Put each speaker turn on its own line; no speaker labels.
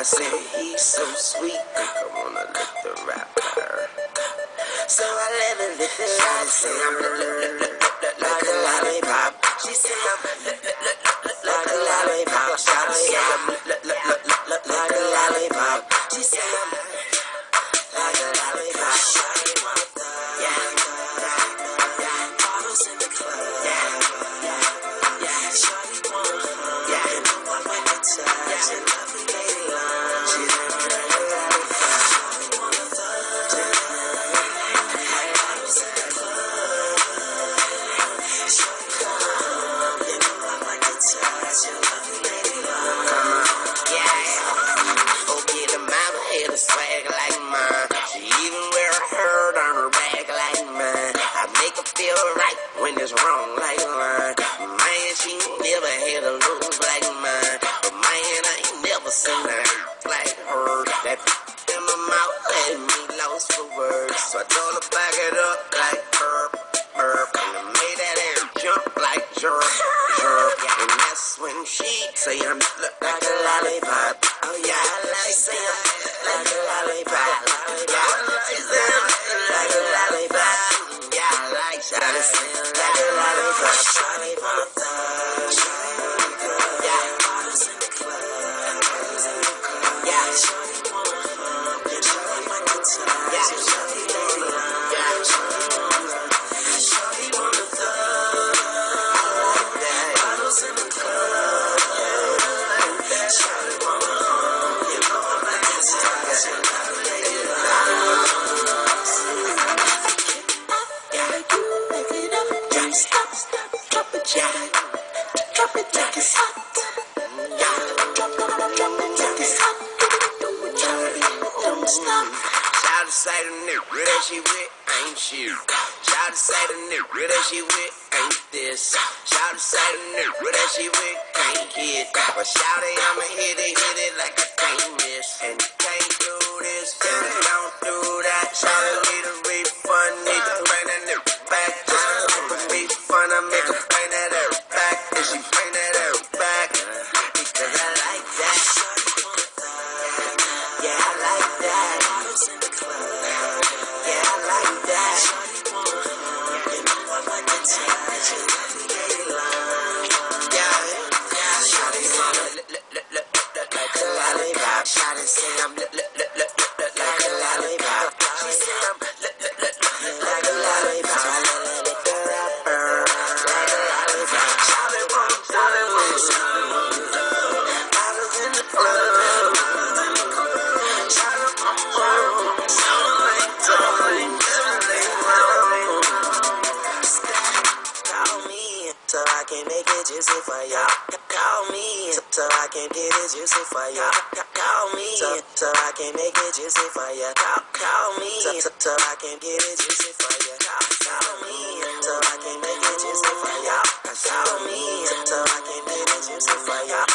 said he's so sweet, I wanna lick the rapper. So I let her lick the rapper. She said I'm like a lollipop. She said I'm like a lollipop. She said I'm like a lollipop. She said I'm like a lollipop. Yeah, bottles in the club. Yeah, shawty wanna hug. Yeah, you know I like to touch. And lovely lady love. She's like a lollipop. Shawty wanna hug. Bottles in the club. Shawty wanna hug. You know I like to touch. And lovely lady love. Yeah. Oh, get a mama head a swag like mine. She even wear a herd on her back like mine. I make her feel right when it's wrong like mine. Man, she never had a look like mine. But man, I ain't never seen her like her. That in my mouth had me lost for words. So I told her back it up like herb. And I made that air jump like jerk. And that's when she say I'm like a lollipop. Oh yeah, I like say I'm like a lollipop. Yeah, she say I'm like a lollipop. Yeah, I like shawty say I'm like a lollipop. Shawty wanna touch. Yeah, bottles in the club. Yeah, shawty wanna hug. You know I like to touch. Yeah, shawty lady love. Yeah, shawty wanna hug. Shawty wanna touch. Bottles in the club. Shawty wanna hug. You know I like to touch. Shawty lady love. Drop it, drop it like it's hot. Yeah, drop it like it's hot. Don't stop. Shout say the nigga that she with ain't you. Shout say the nigga that she with ain't this. Shout say the nigga that she with ain't kid. But shout it, I'ma hit it like I can't miss. And you can't do this, and you don't do that. Shout it, need a refund, need to bring that nigga back. Just me fun, I make her bring that air back. And she bring that air back because I like that. Yeah, I like that. Bottles in the club. Yeah, I like that. Shawty wanna hug. You know I like to touch. And lovely lady love. Yeah, shawty wanna like a lollipop. Shawty say I'm like a lollipop. She say I'm like a lollipop. Like a rapper. Like a lollipop. Shawty wanna bottles in the club. Call me so I can make it juicy for ya. Call me so I can get it juicy for ya. Call me so I can make it juicy for ya. Call me so I can get it juicy for ya. Call me so I can make it juicy for ya. Call me so I can get it juicy for ya.